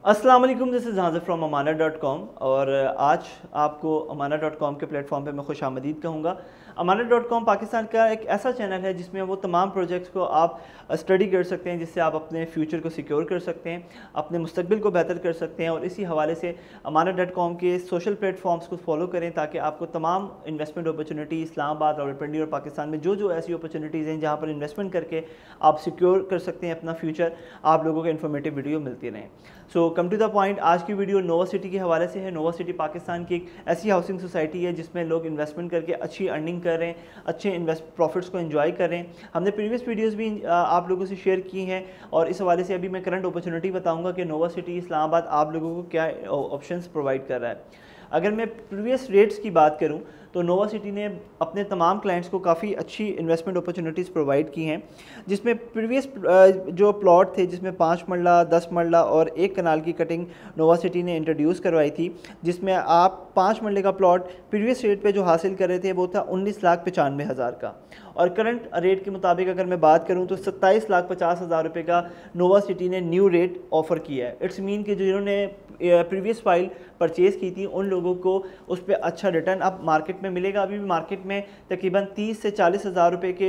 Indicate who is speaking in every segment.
Speaker 1: अस्सलाम वालेकुम, this is Hazir from अमाना.com। और आज आपको अमाना.com के प्लेटफॉर्म पे मैं खुश आमदीद कहूँगा। अमाना.com पाकिस्तान का एक ऐसा चैनल है जिसमें वो तमाम प्रोजेक्ट्स को आप स्टडी कर सकते हैं, जिससे आप अपने फ्यूचर को सिक्योर कर सकते हैं, अपने मुस्तकबिल को बेहतर कर सकते हैं। और इसी हवाले से अमाना.com के सोशल प्लेटफॉर्म्स को फॉलो करें ताकि आपको तमाम इन्वेस्टमेंट अपॉर्चुनिटी इस्लामाबाद, रावलपिंडी और पाकिस्तान में जो ऐसी अपॉर्चुनिटीज़ हैं जहाँ पर इन्वेस्टमेंट करके आप सिक्योर कर सकते हैं अपना फ्यूचर, आप लोगों को इन्फॉर्मेटिव वीडियो मिलती रहें। So come to the point, आज की वीडियो नोवा सिटी के हवाले से है। नोवा सिटी पाकिस्तान की एक ऐसी हाउसिंग सोसाइटी है जिसमें लोग इन्वेस्टमेंट करके अच्छी अर्निंग कर रहे हैं, अच्छे इन्वेस्ट प्रॉफिट्स को एंजॉय कर रहे हैं। हमने प्रीवियस वीडियोस भी आप लोगों से शेयर की हैं और इस हवाले से अभी मैं करंट अपॉर्चुनिटी बताऊंगा कि नोवा सिटी इस्लामाबाद आप लोगों को क्या ऑप्शंस प्रोवाइड कर रहा है। अगर मैं प्रीवियस रेट्स की बात करूं तो नोवा सिटी ने अपने तमाम क्लाइंट्स को काफ़ी अच्छी इन्वेस्टमेंट अपॉर्चुनिटीज़ प्रोवाइड की हैं, जिसमें प्रीवियस जो प्लॉट थे जिसमें 5 मरला, 10 मरला और 1 कनाल की कटिंग नोवा सिटी ने इंट्रोड्यूस करवाई थी, जिसमें आप 5 मरले का प्लॉट प्रीवियस रेट पे जो हासिल कर रहे थे वो था 19,95,000 का। और करंट रेट के मुताबिक अगर मैं बात करूं तो 27,50,000 रुपये का नोवा सिटी ने न्यू रेट ऑफ़र किया है। इट्स मीन कि जिन्होंने प्रीवियस फाइल परचेज़ की थी उन लोगों को उस पर अच्छा रिटर्न अब मार्केट में मिलेगा। अभी भी मार्केट में तकरीबन 30 से 40,000 रुपये के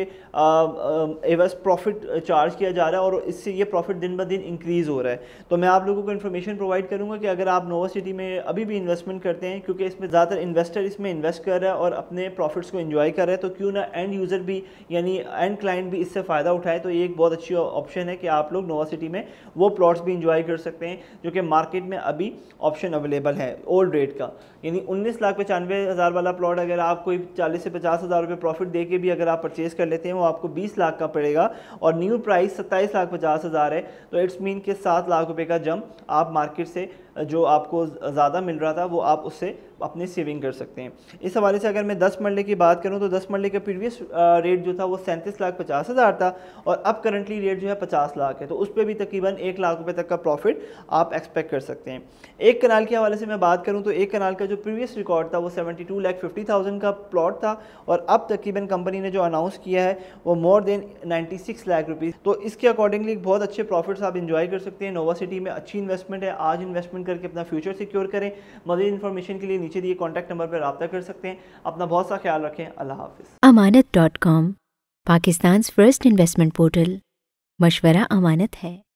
Speaker 1: एवज प्रॉफिट चार्ज किया जा रहा है और इससे ये प्रॉफिट दिन ब दिन इंक्रीज़ हो रहा है। तो मैं आप लोगों को इन्फॉर्मेशन प्रोवाइड करूँगा कि अगर आप नोवा सिटी में अभी भी इन्वेस्टमेंट करते हैं, क्योंकि इसमें ज़्यादातर इन्वेस्टर इसमें इन्वेस्ट कर रहा है और अपने प्रॉफिट्स को एंजॉय कर रहा है, तो क्यों ना एंड यूज़र भी यानी एंड क्लाइंट भी इससे फ़ायदा उठाए। तो ये एक बहुत अच्छी ऑप्शन है कि आप लोग नोवा सिटी में वो प्लॉट्स भी इंजॉय कर सकते हैं जो कि मार्केट में अभी ऑप्शन अवेलेबल है ओल्ड रेट का। यानी 19,95,000 वाला प्लॉट अगर आप कोई 40 से 50,000 रुपये प्रॉफिट दे के भी अगर आप परचेज़ कर लेते हैं वो आपको 20 लाख का पड़ेगा और न्यू प्राइस 27,50,000 है। तो इट्स मीन के 7 लाख रुपये का जंप आप मार्केट से जो आपको ज़्यादा मिल रहा था वो आप उससे अपनी सेविंग कर सकते हैं। इस हवाले से अगर मैं 10 मरले की बात करूं तो 10 मरले का प्रीवियस रेट जो था वो 37,50,000 था और अब करंटली रेट जो है 50 लाख है। तो उस पर भी तकरीबन 1 लाख रुपए तक का प्रॉफिट आप एक्सपेक्ट कर सकते हैं। एक कनाल के हवाले से मैं बात करूं तो एक कनाल का जो प्रीवियस रिकॉर्ड था वो 72,50,000 का प्लॉट था और अब तकरीबन कंपनी ने जो अनाउंस किया है वो मोर देन 96 लाख रुपीज़। तो इसके अकॉर्डिंगली बहुत अच्छे प्रॉफिट्स आप इंजॉय कर सकते हैं। नोवा सिटी में अच्छी इन्वेस्टमेंट है, आज इन्वेस्टमेंट करके अपना फ्यूचर सिक्योर करें। मज़ीद इन्फॉर्मेशन के लिए नीचे दिए कॉन्टैक्ट नंबर पर रब्ता कर सकते हैं। अपना बहुत सा ख्याल रखें। अल्लाह हाफिज़।
Speaker 2: अमानत.com, पाकिस्तान फर्स्ट इन्वेस्टमेंट पोर्टल। मशवरा अमानत है।